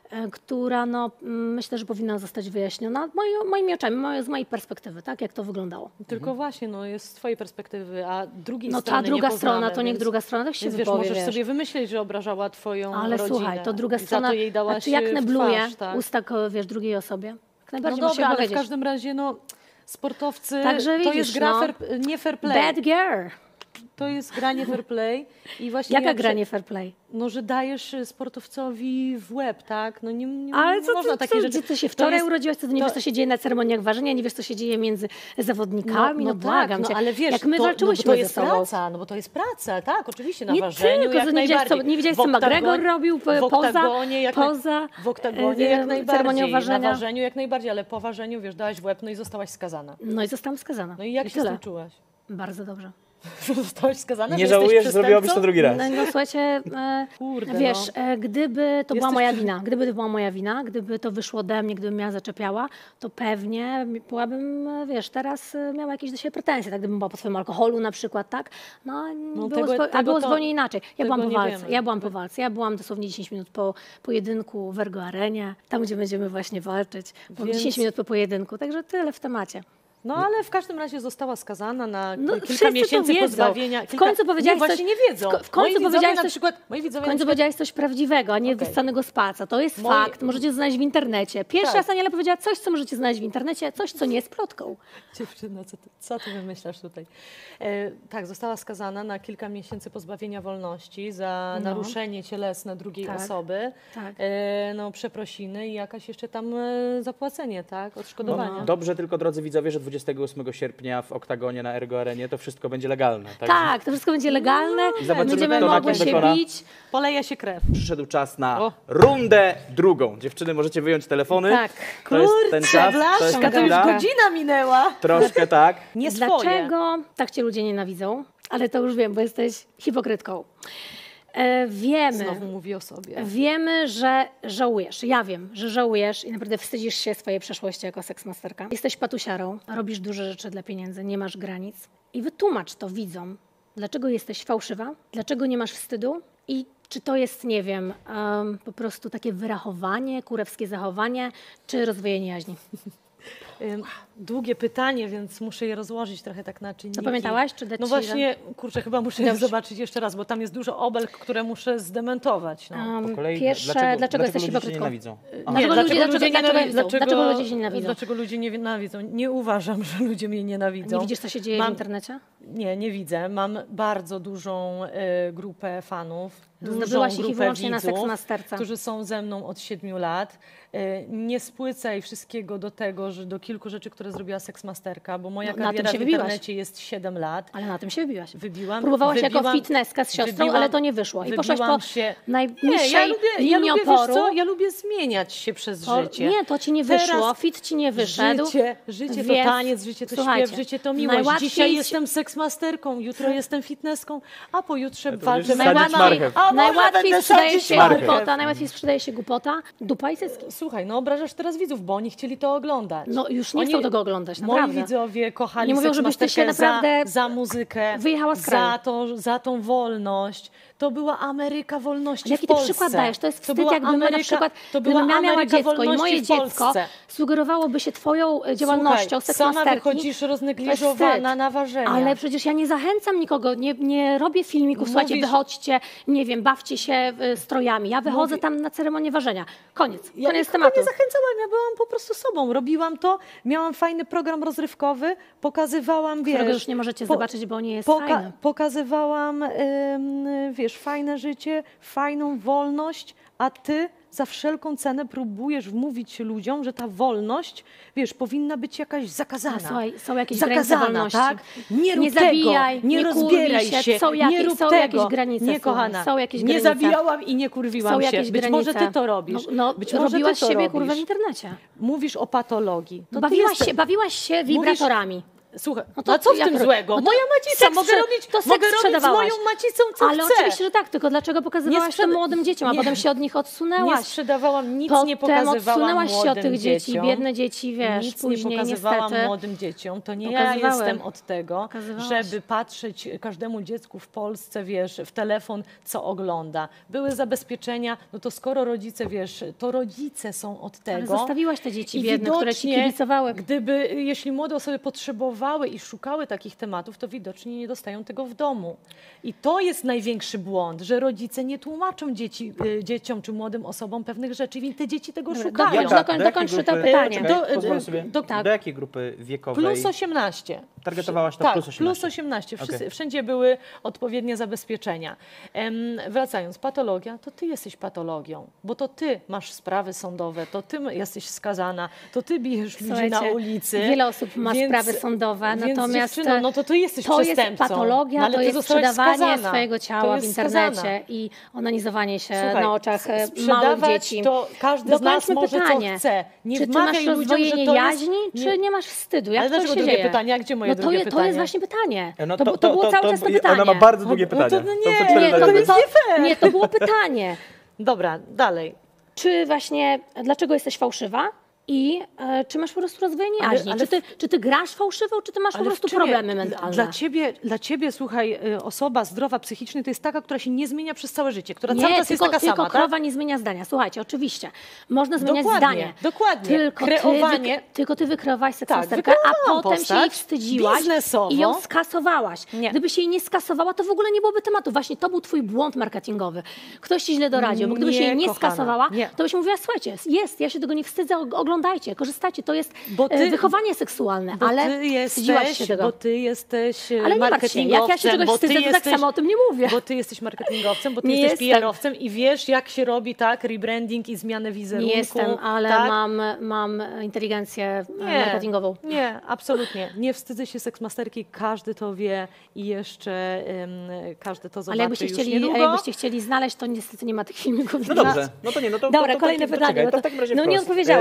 która no, myślę, że powinna zostać wyjaśniona moimi oczami, z mojej perspektywy, tak, jak to wyglądało. Tylko właśnie, no jest z twojej perspektywy, a drugiej No strony ta druga nie strona, poznamy, to niech więc- druga strona też się Więc wiesz, wypowie, możesz wiesz. sobie wymyśleć, że obrażała twoją Ale rodzinę. słuchaj, to druga i za strona, to jej a dałaś czy jak w nebluje twarz, tak? usta, wiesz, drugiej osobie? Jak No najbardziej dobra, musi ale w powiedzieć. każdym razie, no sportowcy, Także to widzisz, jest gra no. nie fair play. Bad girl. To jest granie fair play. I właśnie Jaka jak granie fair play? No, że dajesz sportowcowi w łeb, tak? No nie Ale nie co, można co, takiej co, rzeczy. ty się To wczoraj jest- urodziłaś, to nie wiesz, co się dzieje na ceremoniach ważenia, nie wiesz, co się dzieje między zawodnikami, no błagam tak, cię. no, ale wiesz, jak my to, walczyłyśmy no, bo to ze jest sobą. praca, no bo to jest praca, tak, oczywiście, na Nie ważeniu tylko, jak że nie widziałaś, najbardziej. nie widziałaś, W co oktagonie- McGregor robił w oktagonie jak poza w oktagonie jak najbardziej, ceremonią ważenia. na ważeniu jak najbardziej, ale po ważeniu, wiesz, dałaś w łeb, no i zostałaś skazana. No i zostałam skazana. No i jak się z tyle. tym czułaś? Bardzo dobrze. Zostałaś skazana? Nie że jesteś żałujesz, że zrobiłabyś to przestępcą? drugi raz. No słuchajcie, Kurde, wiesz, no. gdyby to była Jesteś moja przy- wina, gdyby to wyszło ode mnie, gdybym ja zaczepiała, to pewnie byłabym, wiesz, teraz miała jakieś do siebie pretensje, tak, gdybym była po swoim alkoholu na przykład, tak? No, No było, tego- a tego było to- zupełnie inaczej. Ja tego byłam po nie walce, wiemy. ja byłam dosłownie 10 minut po pojedynku w Ergo Arenie, tam gdzie będziemy właśnie walczyć, byłam Więc- 10 minut po pojedynku, także tyle w temacie. No ale w każdym razie została skazana na No, kilka wszyscy to miesięcy wiedzą. pozbawienia. W końcu powiedziałaś nie, właśnie coś- nie wiedzą. w końcu powiedziałaś na coś- przykład, moi W widzowie końcu na przykład, powiedziałaś coś prawdziwego, a nie Okej. wyssanego z palca. To jest Moi- fakt, możecie znaleźć w internecie. Pierwszy Tak. raz Aniela powiedziała coś, co możecie znaleźć w internecie, coś, co nie jest plotką. Dziewczyno, co ty wymyślasz tutaj? Tak, została skazana na kilka miesięcy pozbawienia wolności za No. naruszenie cielesne drugiej Tak, osoby. tak. No, przeprosiny i jakaś jeszcze tam zapłacenie, tak? Odszkodowania. Dobrze tylko, drodzy widzowie, że 28 sierpnia w oktagonie na Ergo Arenie to wszystko będzie legalne. Tak, to wszystko będzie legalne, I zobaczymy, będziemy kto na mogły kim się dokona. bić. Poleje się krew. Przyszedł czas na O. rundę drugą. Dziewczyny, możecie wyjąć telefony. Tak. To jest ten czas, to jest Blaszka, ta to już chwila. godzina minęła. Troszkę tak. Nie swoje. Dlaczego tak cię ludzie nienawidzą? Ale to już wiem, bo jesteś hipokrytką. Wiemy, Znowu mówi o sobie. Wiemy, że żałujesz. Ja wiem, że żałujesz i naprawdę wstydzisz się swojej przeszłości jako seksmasterka. Jesteś patusiarą, robisz duże rzeczy dla pieniędzy, nie masz granic. I wytłumacz to widzom, dlaczego jesteś fałszywa, dlaczego nie masz wstydu i Czy to jest, nie wiem, po prostu takie wyrachowanie, kurewskie zachowanie, czy rozwojenie jaźni? Długie pytanie, więc muszę je rozłożyć trochę tak na czynniki. Zapamiętałaś, czy dać No ci właśnie, kurczę, chyba muszę je Dobrze. zobaczyć jeszcze raz, bo tam jest dużo obelg, które muszę zdementować. No. Po kolei, Pierwsze, dlaczego jesteś ludzie się hipokrytką? nienawidzą? Dlaczego ludzie nienawidzą? dlaczego ludzie się nienawidzą? Dlaczego ludzie nienawidzą? Nie uważam, że ludzie mnie nienawidzą. Nie widzisz, co się dzieje w internecie? Nie widzę. Mam bardzo dużą grupę fanów. Zdobyłaś ich i grupę wyłącznie na widzów, Seksmasterce. którzy są ze mną od 7 lat. Nie spłycaj wszystkiego do tego, że do kilku rzeczy, które zrobiła Seksmasterka, bo moja No, na tym kariera się w wybiłaś. internecie jest 7 lat. Ale na tym się wybiłaś. Próbowałaś jako fitnesska z siostrą, ale to nie wyszło. I poszłaś po najniższej linii oporu. Ja lubię zmieniać się przez życie. Nie, to ci nie wyszło, fit ci nie wyszedł. Życie to Więc, taniec, życie to słuchajcie, śpiew, życie to miłość. najłatwiej Dzisiaj ci- jestem seksmasterką, jutro jestem fitnesską, a pojutrze to walczę już na sadzić MMA. marchew. A może Najłatwiej będę sprzedaje sadzić się marchew. głupota, najłatwiej sprzedaje się głupota, dupa i cycki. Słuchaj, no obrażasz teraz widzów, bo oni chcieli to oglądać. No już nie Oni- chcą tego oglądać, Moi naprawdę. widzowie kochali Nie mówią, żebyś ty się Seksmasterkę naprawdę za muzykę, wyjechała z kraju. za tą wolność. To była Ameryka wolności Jaki w ty Polsce. przykład dajesz? To jest wstyd, była jakbym na przykład, to była gdybym ja miała Ameryka dziecko i wolności moje w dziecko Polsce. sugerowałoby się twoją działalnością Słuchaj, sama seksmasterki. wychodzisz To jest roznegliżowana wstyd. na ważenia. Ale przecież ja nie zachęcam nikogo, nie robię filmików, słuchajcie, Mówisz- wychodźcie, nie wiem, bawcie się strojami. Ja wychodzę tam na ceremonię ważenia. Koniec Ja koniec nikogo tematu. nie zachęcałam, ja byłam po prostu sobą. Robiłam to, miałam fajny program rozrywkowy, pokazywałam, Którego wiesz... już nie możecie zobaczyć, bo nie jest Poka- fajny. pokazywałam, wiesz, fajne życie, fajną wolność, a ty za wszelką cenę próbujesz wmówić ludziom, że ta wolność, wiesz, powinna być jakaś zakazana. A słuchaj, są jakieś granice zakazana, wolności. tak? Nie rób Nie tego, zabijaj, nie nie rozbieraj kurwij się, się, są nie jakieś- rób są tego. jakieś granice, Nie, słuchaj, kochana, są jakieś nie granice. zabijałam i nie kurwiłam Są się. jakieś Być granice. może ty to robisz. No, Być może robiłaś ty to siebie robisz. kurwa w internecie. Mówisz o patologii. To ty jesteś- Bawiłaś się wibratorami. Słuchaj, No no to co w jak tym ro- złego? no to Moja macica, seks mogę sprze- robić, to seks mogę robić z sprzedawałaś. moją macicą, co Ale chcę. oczywiście, że tak, tylko dlaczego pokazywałaś to młodym dzieciom, a nie. potem się od nich Nie odsunęłaś? sprzedawałam, nic Potem nie pokazywałam odsunęłaś się od młodym tych dzieci, dzieciom. biedne dzieci, wiesz, Nic później nie pokazywałam niestety. młodym dzieciom. To nie ja Pokazywały. jestem od tego, Pokazywałaś. żeby patrzeć każdemu dziecku w Polsce, wiesz, w telefon, co ogląda. Były zabezpieczenia, no to skoro rodzice, wiesz, to rodzice są od tego. Ale zostawiłaś te dzieci I biedne, które ci widocznie, kibicowały. jeśli młode osoby potrzebowały i szukały takich tematów, to widocznie nie dostają tego w domu. I to jest największy błąd, że rodzice nie tłumaczą dzieciom czy młodym osobom pewnych rzeczy i te dzieci tego szukają. dokończ to pytanie. Pozwolę sobie, tak. do jakiej grupy wiekowej Plus 18. targetowałaś to Tak, plus 18? plus 18. Okej. Wszędzie były odpowiednie zabezpieczenia. Wracając, patologia, to ty jesteś patologią, bo to ty masz sprawy sądowe, to ty jesteś skazana, to ty bijesz ludzi na Słuchajcie, ulicy. wiele osób ma sprawy sądowe, więc natomiast dziewczyno, no to ty jesteś to jest przestępcą. patologia, No, ale to ty jest zostałaś sprzedawanie skazana. swojego To ciała w jest internecie skazana. i onanizowanie się Słuchaj, na oczach małych sprzedawać dzieci. to każdy z nas Dokończmy może pytanie. co chce. Nie Czy ty wmawiaj masz ludziom, rozdwojenie że to jaźni, jest... czy nie masz wstydu? Jak Ale to dlaczego się drugie dzieje? pytanie? A gdzie moje No to, drugie to pytanie? jest właśnie pytanie. No to było cały czas to pytanie. Ona ma bardzo długie No pytania. to nie, są 4 Nie, zdania. jest nie fair. nie, to było pytanie. Dobra, dalej. Czy właśnie, dlaczego jesteś fałszywa? I czy masz po prostu rozdwojenie Ale- jaźni? ale- Czy ty grasz fałszywo, czy ty masz po Ale w prostu czymie- problemy mentalne? Dla ciebie, słuchaj, osoba zdrowa psychicznie to jest taka, która się nie zmienia przez całe życie, która cały Nie, czas tylko, jest taka tylko sama, krowa tak? nie zmienia zdania. Słuchajcie, oczywiście, można zmieniać Dokładnie, zdanie. dokładnie. Tylko Kreowanie- tylko ty wykreowałaś seksmasterkę, Tak, a wykreowałam potem się postać jej wstydziłaś biznesowo. i ją skasowałaś. Nie. Gdybyś jej nie skasowała, to w ogóle nie byłoby tematu. Właśnie to był twój błąd marketingowy. Ktoś ci źle doradził, bo gdybyś Nie, jej nie kochana, skasowała, nie. to byś mówiła, słuchajcie, ja się tego nie wstydzę, oglądajcie, korzystajcie, to jest Bo ty- wychowanie seksualne, Bo ale ty wstydziłaś się jesteś, tego. bo ty jesteś Ale nie martw się, jak ja się czegoś bo ty wstydzę, to tak samo o tym nie mówię. Bo ty jesteś marketingowcem, bo ty Nie jesteś jestem. PR-owcem i wiesz, jak się robi tak rebranding i zmianę wizerunku. Nie jestem, ale tak? mam inteligencję marketingową. Nie, absolutnie. Nie wstydzę się seksmasterki, każdy to wie i jeszcze każdy to zobaczy Ale jakbyście już chcieli, niedługo. znaleźć, to niestety nie ma tych filmików. No dobrze, no to nie, no to... Dobra, to kolejne to pytanie. czekaj, Bo to w takim razie no nie wprost. odpowiedziałaś na to.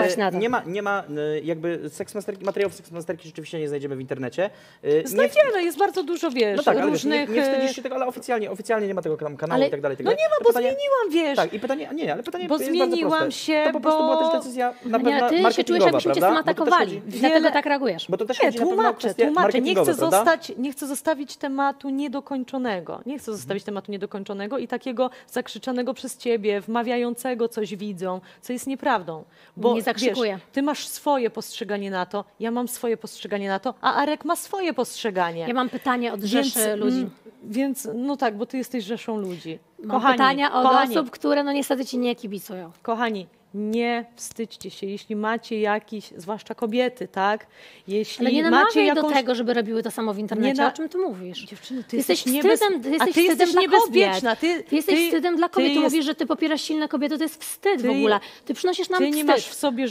nie ma jakby materiałów seksmasterki rzeczywiście nie znajdziemy w internecie. Znajdziemy, jest bardzo dużo, wiesz, No tak, ale różnych... nie wstydzisz się tego, ale oficjalnie nie ma tego kanału ale, i tak dalej. No nie ma, bo zmieniłam, wiesz. Tak, i pytanie, ale pytanie bo jest zmieniłam bardzo proste. się, To po prostu była też decyzja na pewno ty się czujesz, jakbyśmy cię zaatakowali. Dlatego tak reagujesz. Bo to też Nie, chodzi na pewno kwestie tłumaczę. Nie chcę prawda? zostawić tematu niedokończonego. Nie chcę zostawić tematu niedokończonego i takiego zakrzyczanego przez ciebie, wmawiającego coś widzom, co jest nieprawdą. Bo nie zakrzykuję. Wiesz, ty masz swoje postrzeganie na to, ja mam swoje postrzeganie na to, a Arek ma swoje postrzeganie. Ja mam pytanie od rzeszy ludzi. Więc, no tak, bo ty jesteś rzeszą ludzi. Mam pytania od osób, które no niestety ci nie kibicują. Kochani, nie wstydźcie się, jeśli macie jakiś, zwłaszcza kobiety, tak? Jeśli Ale nie macie namawiaj jakąś... do tego, żeby robiły to samo w internecie. O czym ty mówisz? Dziewczyny, ty jesteś jesteś wstydem, a ty jesteś niebezpieczna. Ty jesteś wstydem dla kobiet. Ty mówisz, że ty popierasz silne kobiety, to jest wstyd w ogóle. Ty przynosisz nam wstyd. Ty nie masz w sobie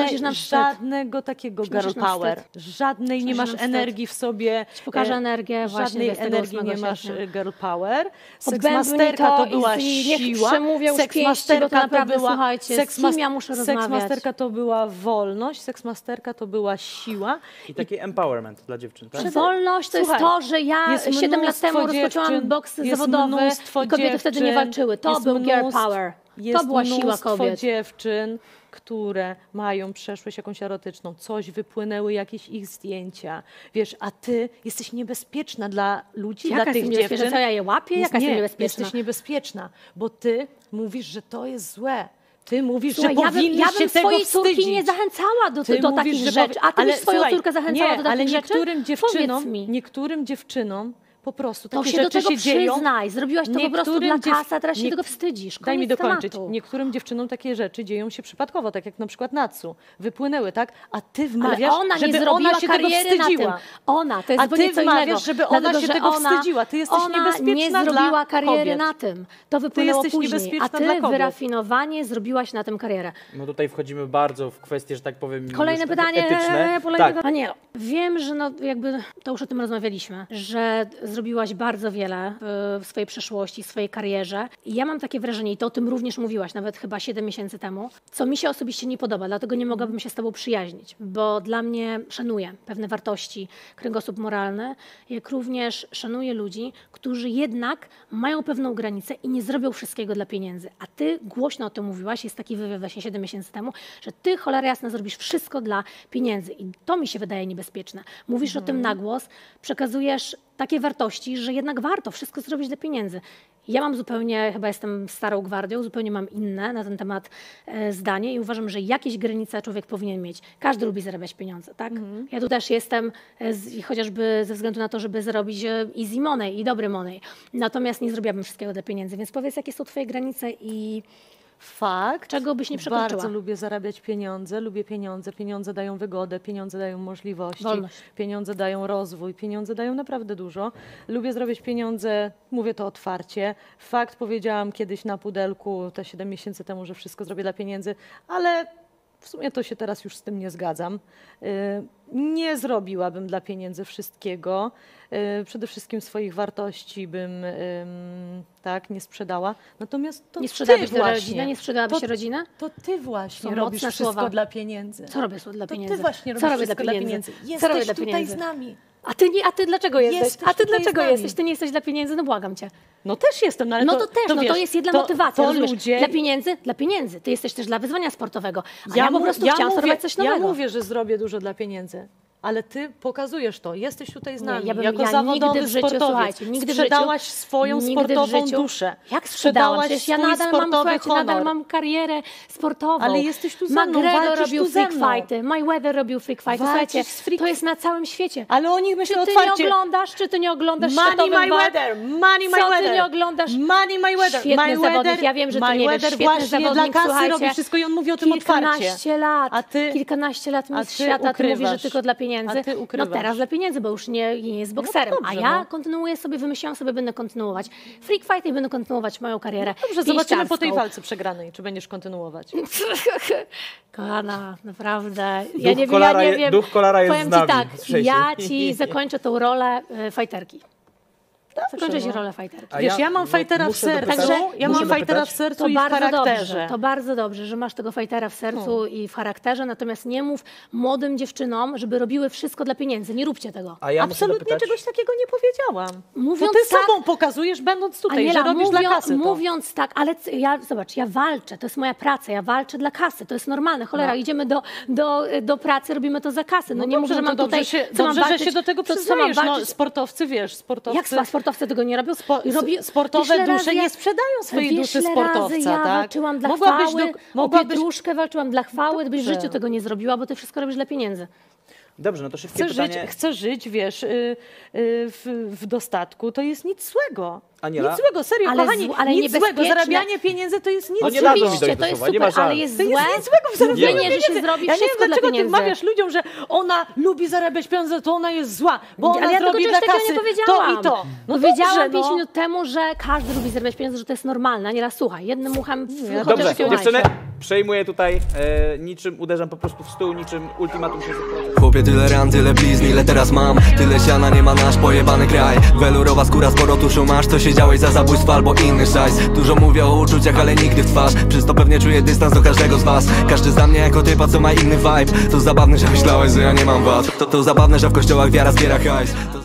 żadnego takiego girl power. Żadnej nie masz energii w sobie. Ci pokażę energię właśnie. Żadnej energii nie masz girl power. Seksmasterka to była siła. Seksmasterka to była, słuchajcie, z kim ja muszę rozmawiać? Seksmasterka to była wolność, seksmasterka to była siła. I taki empowerment dla dziewczyn, tak? Wolność to jest to, że ja 7 lat temu rozpoczęłam boks zawodowy i kobiety wtedy nie walczyły. To był girl power. To była siła kobiet. Jest dziewczyn, które mają przeszłość jakąś erotyczną, coś wypłynęły, jakieś ich zdjęcia, wiesz, a ty jesteś niebezpieczna dla ludzi, Jaka dla tych dziewczyn. Co ja je łapię? Jaka jest niebezpieczna? Jesteś niebezpieczna, bo ty mówisz, że to jest złe. Ty mówisz, Słuchaj, że powinniś się tego swojej córki wstydzić. nie zachęcała do takich rzeczy, a ty byś swoją córkę zachęcała do takich rzeczy? Niektórym dziewczynom po prostu to takie się do rzeczy tego się dzieją. Przyznaj, zrobiłaś to po prostu dla kasy, a teraz się tego wstydzisz. Daj mi dokończyć. Tematu. Niektórym dziewczynom takie rzeczy dzieją się przypadkowo, tak jak na przykład Natsu. Wypłynęły, tak? A ty wmawiasz, ona żeby nie zrobiła ona się tego kariery na tym. wstydziła. Ona, to jest zupełnie co innego. Żeby ona się tego wstydziła. Ty jesteś niebezpieczna nie dla zrobiła kariery kobiet. na tym. To wypłynęło później. Niebezpieczna A ty dla kobiet. wyrafinowanie zrobiłaś na tym karierę. No tutaj wchodzimy bardzo w kwestie, że tak powiem, Kolejne pytanie. etyczne. Anielo, wiem, że no jakby to już o tym rozmawialiśmy, że zrobiłaś bardzo wiele w swojej przeszłości, w swojej karierze. I ja mam takie wrażenie, i to o tym również mówiłaś, nawet chyba 7 miesięcy temu, co mi się osobiście nie podoba, dlatego nie mogłabym się z tobą przyjaźnić, bo dla mnie szanuję pewne wartości, kręgosłup moralny, jak również szanuję ludzi, którzy jednak mają pewną granicę i nie zrobią wszystkiego dla pieniędzy. A ty głośno o tym mówiłaś, jest taki wywiad właśnie 7 miesięcy temu, że ty cholera jasna zrobisz wszystko dla pieniędzy i to mi się wydaje niebezpieczne. Mówisz o tym na głos, przekazujesz takie wartości, że jednak warto wszystko zrobić dla pieniędzy. Ja mam zupełnie, chyba jestem starą gwardią, zupełnie mam inne na ten temat zdanie i uważam, że jakieś granice człowiek powinien mieć. Każdy lubi zarabiać pieniądze, tak? Ja tu też jestem, chociażby ze względu na to, żeby zarobić easy money i dobry money. Natomiast nie zrobiłabym wszystkiego dla pieniędzy, więc powiedz, jakie są twoje granice i fakt. Czego byś nie przekroczyła? Bardzo lubię zarabiać pieniądze, lubię pieniądze. Pieniądze dają wygodę, pieniądze dają możliwości, wolność. Pieniądze dają rozwój, pieniądze dają naprawdę dużo. Lubię zarabiać pieniądze, mówię to otwarcie. Fakt, powiedziałam kiedyś na pudelku, te 7 miesięcy temu, że wszystko zrobię dla pieniędzy, ale w sumie to się teraz już z tym nie zgadzam. Nie zrobiłabym dla pieniędzy wszystkiego. Przede wszystkim swoich wartości bym tak nie sprzedała. Natomiast to nie sprzedałabyś ty właśnie, rodziny? Nie sprzedałabyś rodziny? To ty właśnie Są robisz mocne wszystko słowa. dla pieniędzy. Co robię dla pieniędzy? To ty właśnie robisz wszystko dla pieniędzy. Jesteś tutaj z nami. A ty dlaczego jesteś? A ty dlaczego jesteś? Ty nie jesteś dla pieniędzy? No błagam cię. No też jestem, no ale no to też, wiesz, to jest jedna motywacja. To ludzie... Dla pieniędzy? Dla pieniędzy. Ty jesteś też dla wyzwania sportowego. A ja po prostu chciałam robić coś nowego. Ja mówię, że zrobię dużo dla pieniędzy. Ale ty pokazujesz to, jesteś tutaj z nami, ja jako zawodowy nigdy w życiu, sportowiec. Słuchajcie, nigdy sprzedałaś swoją sportową duszę. Jak sprzedałaś? Przecież ja nadal mam karierę sportową. Ale jesteś tu ze mną, McGregor robił freak fighty, Mayweather robił freak fighty. Słuchajcie, to jest na całym świecie. Ale o nich myślę otwarcie. Czy ty nie oglądasz Money Mayweather, Co ty nie oglądasz? Money Mayweather. Świetny zawodnik, ja wiem, że ty nie wiesz. Świetny zawodnik, dla kasy robi wszystko i on mówi o tym otwarcie. Kilkanaście lat mistrz świata, a ty mówisz, że tylko dla pieniędzy. A ty ukrywasz. Teraz dla pieniędzy, bo już nie jest bokserem. No dobrze, a ja kontynuuję sobie, wymyśliłam sobie, będę kontynuować freak fight i będę kontynuować moją karierę. Dobrze, zobaczymy po tej walce przegranej, czy będziesz kontynuować. Kochana, naprawdę. Duch kolara jest z nami. Tak, ja ci zakończę tą rolę fajterki. Zakończy się rolę fajterki. A Wiesz, ja mam fajtera w muszę sercu, dopytać- ja muszę mam fajtera w dopytać. sercu To i w bardzo charakterze. dobrze, to bardzo dobrze, że masz tego fajtera w sercu i w charakterze, natomiast nie mów młodym dziewczynom, żeby robiły wszystko dla pieniędzy. Nie róbcie tego. A ja muszę Absolutnie dopytać, czegoś takiego nie powiedziałam. Mówiąc Bo ty tak- sobą pokazujesz, będąc tutaj, Aniela, że robisz dla kasy to. mówiąc tak, ale zobacz, ja walczę, to jest moja praca, ja walczę dla kasy, to jest normalne. Cholera, idziemy do pracy, robimy to za kasę. No, nie mów, dobrze, że mam to tutaj... dobrze, co mam dobrze, że walczyć, się do tego co mam przyznajesz. No, walczyć? sportowcy, wiesz, sportowcy... Jak sportowcy tego nie robią? Sportowe Wiesz, ile dusze razy nie sprzedają swojej wiesz, duszy ile sportowca, razy ja tak? walczyłam dla Mogłabyś chwały, mogłabyś... o pietruszkę walczyłam dla chwały, byś w Dobrze. życiu tego nie zrobiła, bo ty wszystko robisz dla pieniędzy. Dobrze, no to szybkie pytanie. Chcę żyć, wiesz, w dostatku, to jest nic złego. Aniela? Nic złego, serio, Ale kochani, ale nic niebezpieczne. złego. Zarabianie pieniędzy to jest nic No nie złego. dadzą mi dojść Oczywiście, do to jest słowa, nie ma super, ale szans. jest To złe jest nic złego w zarabianiu mówienie, że się pieniędzy. zrobi Ja nie wiem, wszystko dla dlaczego ty pieniędzy. wmawiasz ludziom, że ona lubi zarabiać pieniądze, to ona jest zła, bo Ale ona ja tego zrobi czegoś dla takiego kasy nie powiedziałam. to i to. No Powiedziałam dobrze, 5 no. minut temu, że każdy lubi zarabiać pieniądze, że to jest normalne. A nieraz słuchaj, jednym uchem chociaż Dobrze, się dziewczyny, uniesie. przejmuję tutaj niczym, uderzam po prostu w stół, niczym ultimatum 600%. Chłopie, tyle ran, tyle blizn, ile teraz mam. Tyle siana, nie ma nasz pojebany kraj. Welurowa skóra, sporo tuszu masz. Co siedziałeś za zabójstwo albo inny szajs. Dużo mówię o uczuciach, ale nigdy w twarz. Przez to pewnie czuję dystans do każdego z was. Każdy za mnie jako typa, co ma inny vibe. To zabawne, że myślałeś, że ja nie mam wad. To zabawne, że w kościołach wiara zbiera hajs.